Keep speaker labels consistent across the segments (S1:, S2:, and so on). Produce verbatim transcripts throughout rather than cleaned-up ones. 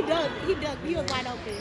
S1: he ducked. He ducked. He was wide open.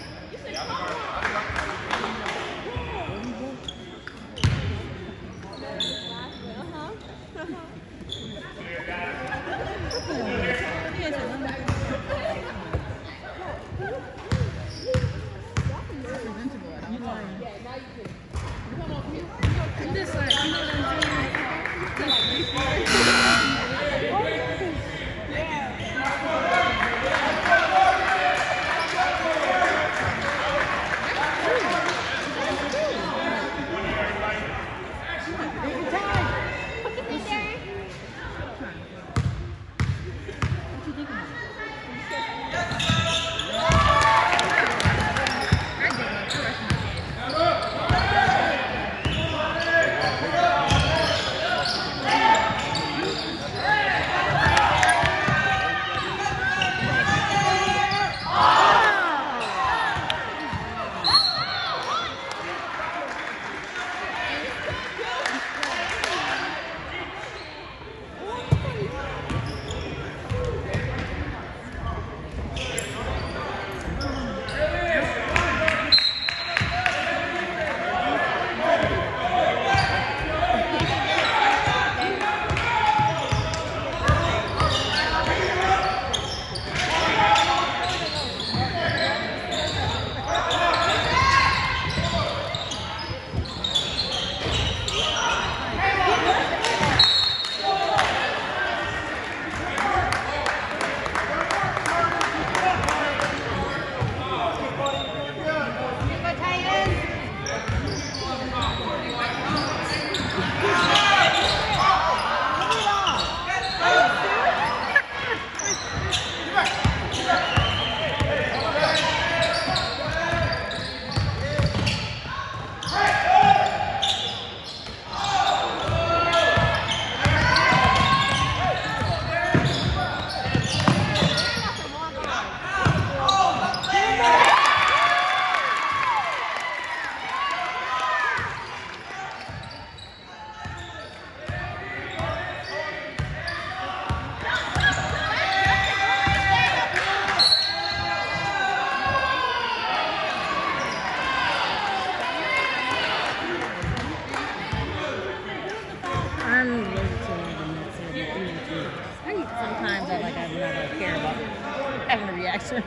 S2: Sometimes I like I never care about having a reaction.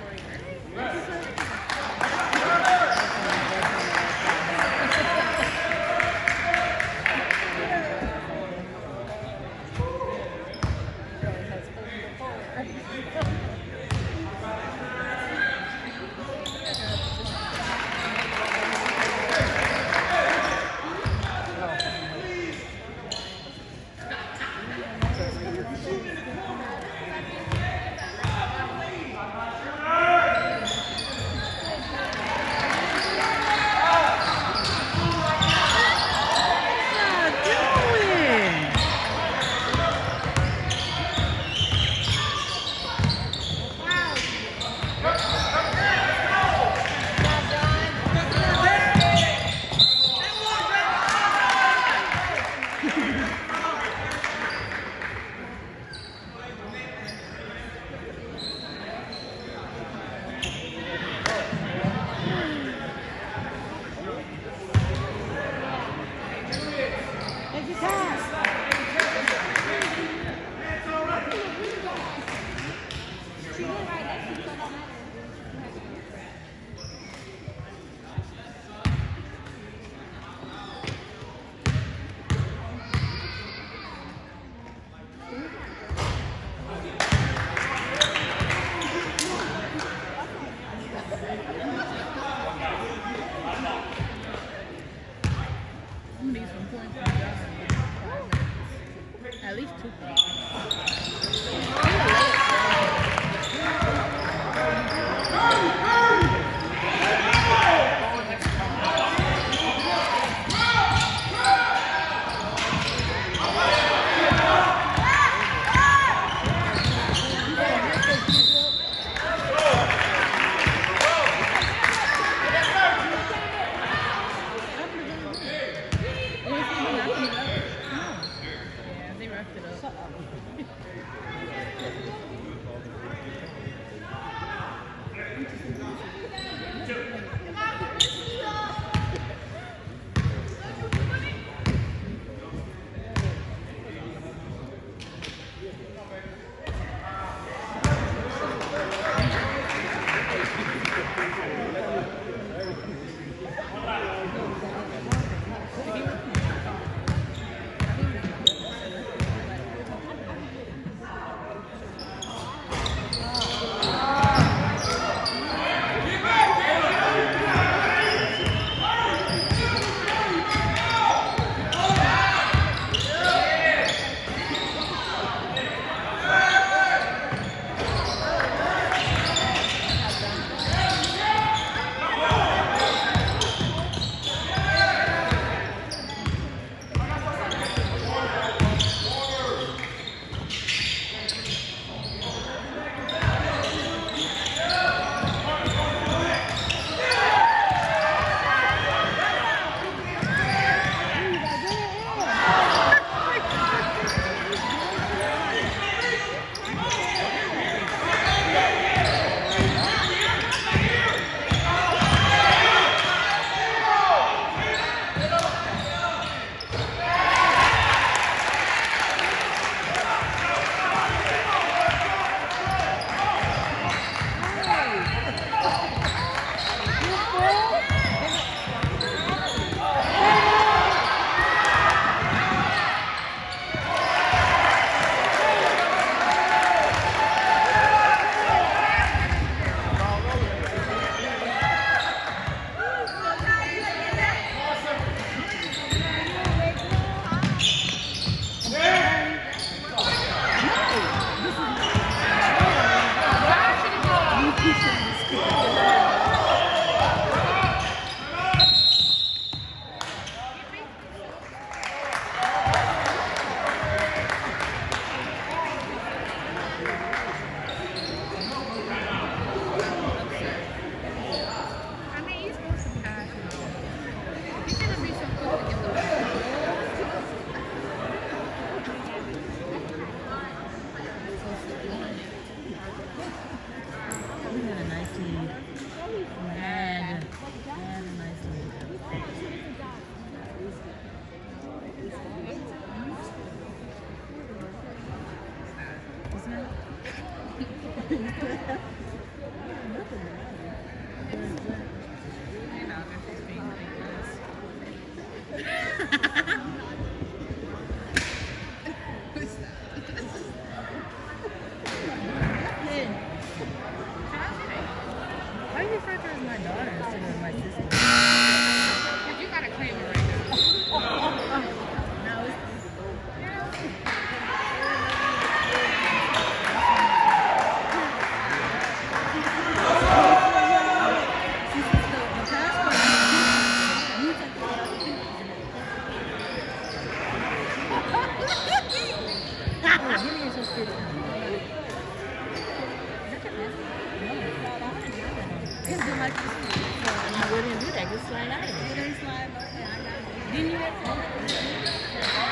S2: At least two points. Why do you refer to her as my daughter instead of my sister?
S3: Because you got to claim it right now.
S2: No, it's we didn't do that. Just slide out of it. Didn't you have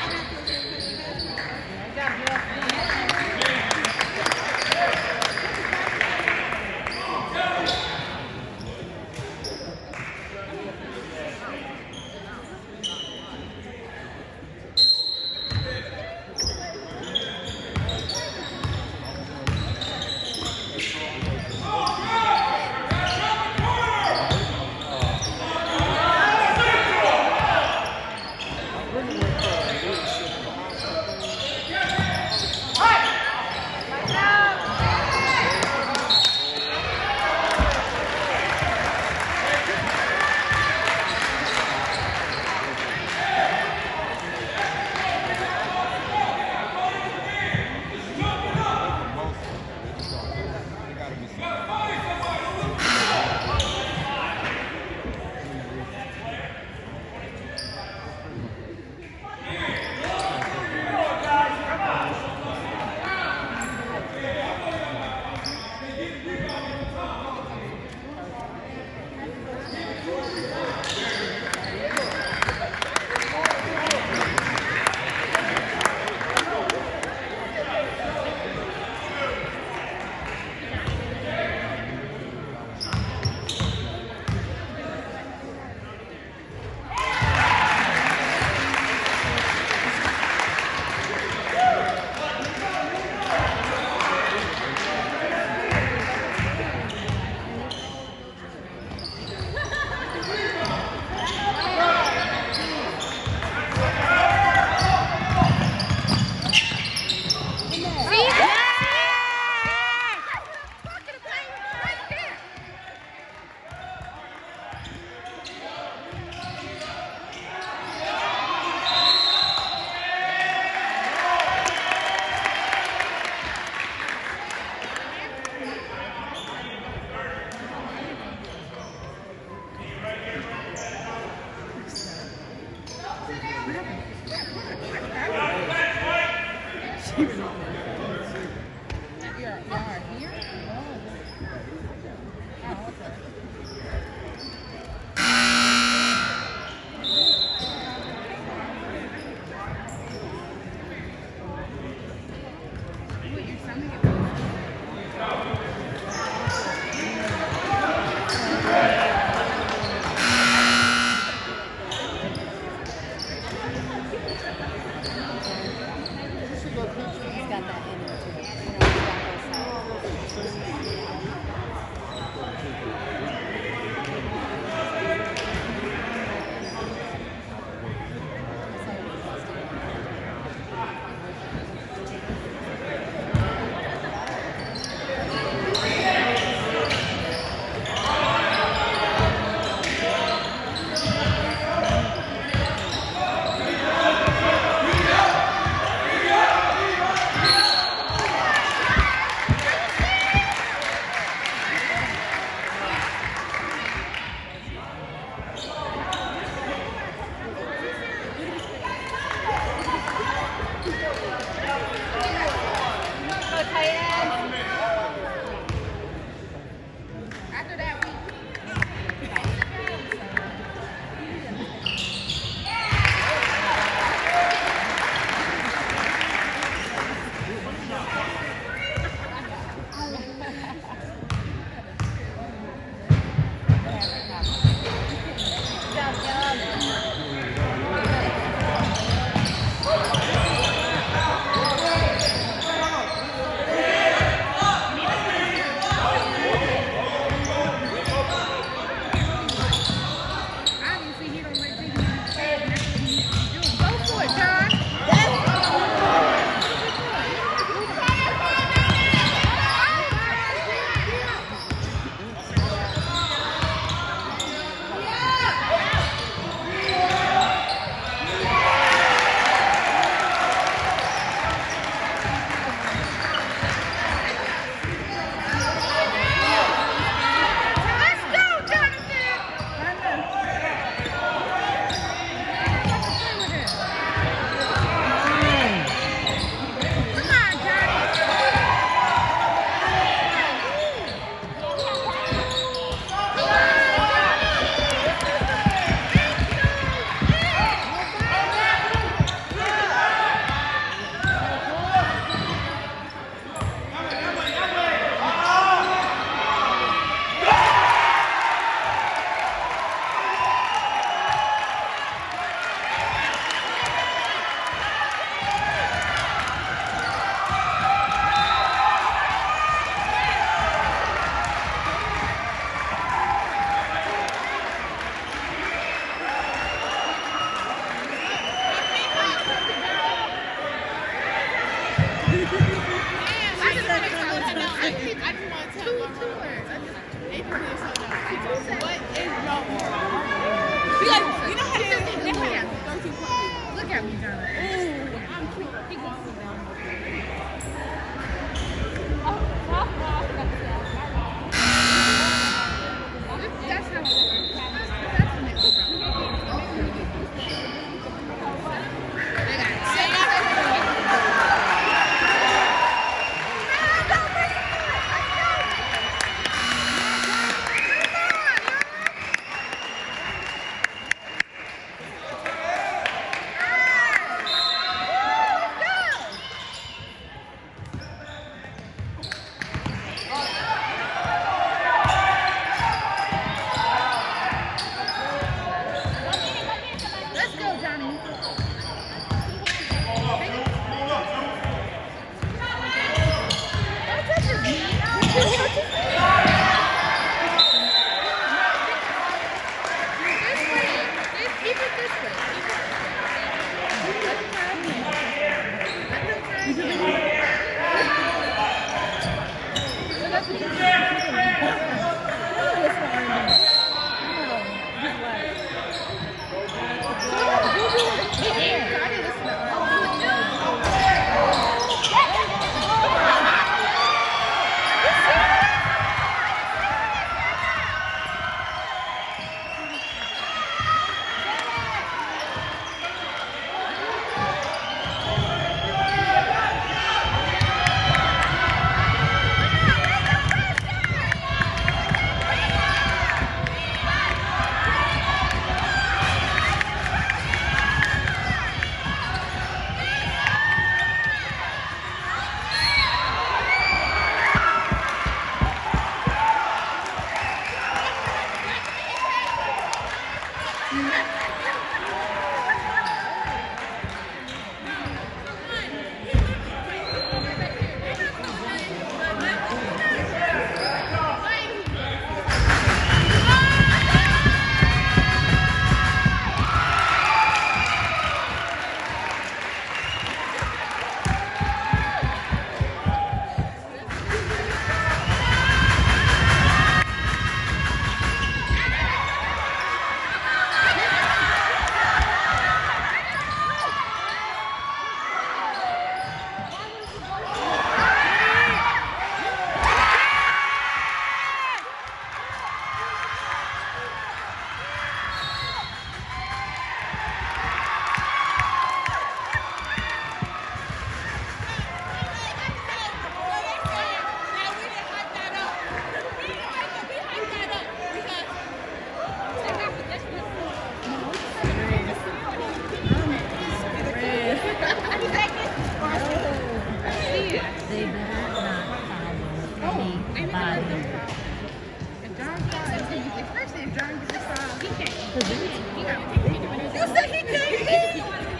S3: If John Paul, especially if John gets a foul, he can't. He got
S1: You said he can't eat?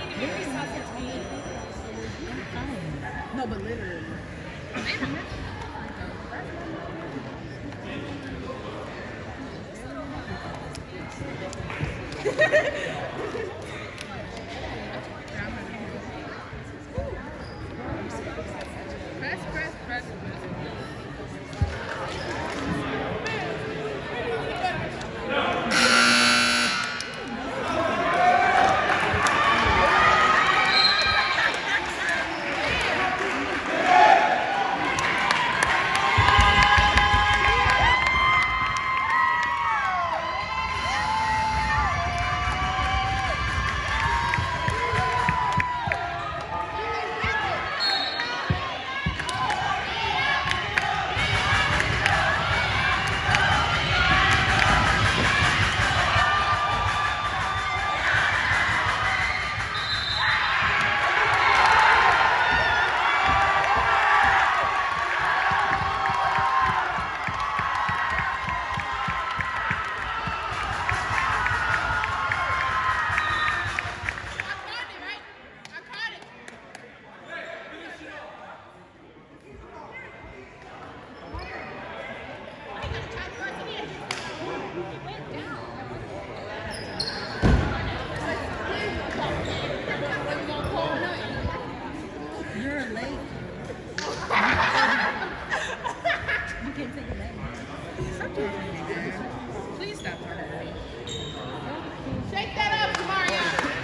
S2: No, but literally.
S3: Press, press, press, press. Please stop talking.
S1: Shake that up, Mario.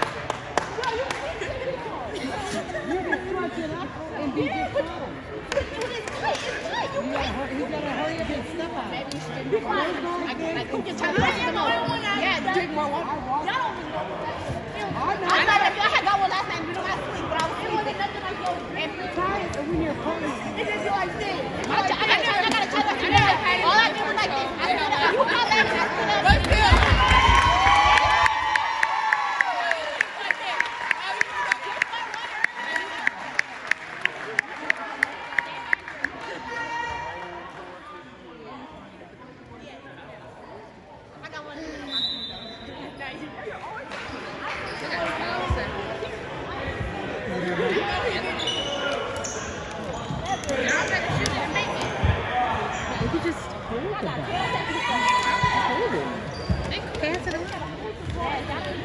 S2: And be good phone. You gotta hurry up and step out.
S1: Like, who can try to press them over? Yeah, drink more water. I thought if I had got one last night, we don't have sleep, but I was feeling nothing like yours. Every time.
S2: When you're pulling.
S1: It just like this. I gotta try, I gotta try like this. All I do is like this. I stood up. You got that, I stood up. Let's do it.
S2: You could just hold the ball. Hold it. Pass it around.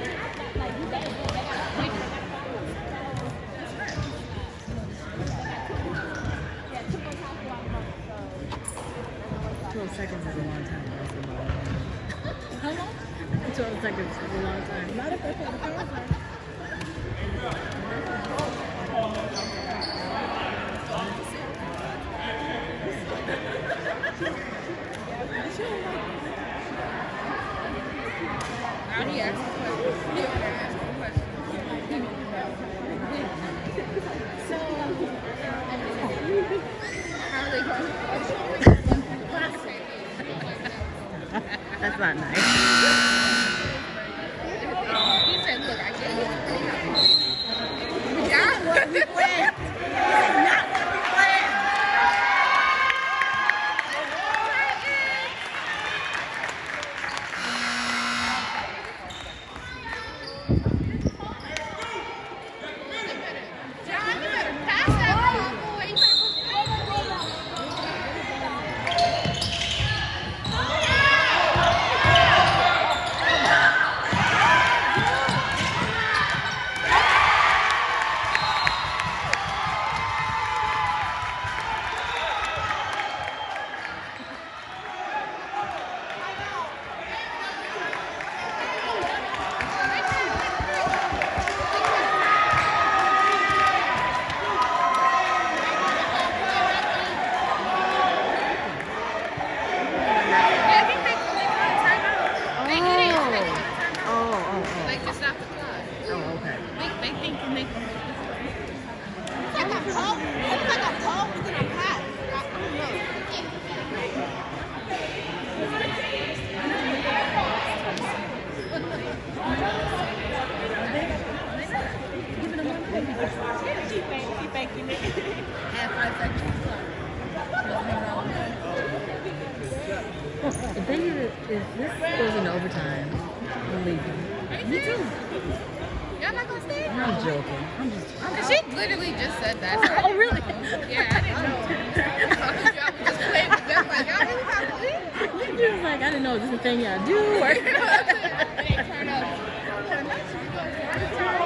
S2: Twelve seconds is a long time. How long? Twelve seconds is a long time. Not if I put the pants on.
S3: Now he asked a question. He asked a question. How are they going?
S2: That's not nice.
S3: He said, look, I can't get
S1: Not what we planned. Not what we planned.
S3: John, you better pass that ball, boy. You better
S2: If they get it, if this goes into overtime, I'm leaving.
S3: Me too. Y'all not gonna stay?
S2: I'm joking. I'm just. I'm,
S3: Cause she literally just said that. So
S2: oh, really?
S3: Yeah, I didn't know. Y'all was just playing with them like, y'all really have to leave?
S2: She was like, I didn't know this is the thing y'all do. Or...
S3: They turn up.